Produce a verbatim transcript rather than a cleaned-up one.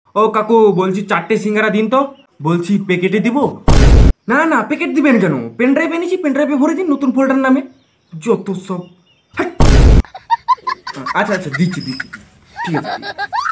ও কাকু বলছি চারটে সিঙ্গারা দিন তো। বলছি প্যাকেটে দিব? না না প্যাকেট দিবেন কেন, পেন ড্রাইভ এনেছি, পেন ড্রাইভে ভরে দিন নতুন ফোল্ডার নামে। যত সব। হাট। আচ্ছা আচ্ছা দিচ্ছি দিচ্ছি, ঠিক আছে।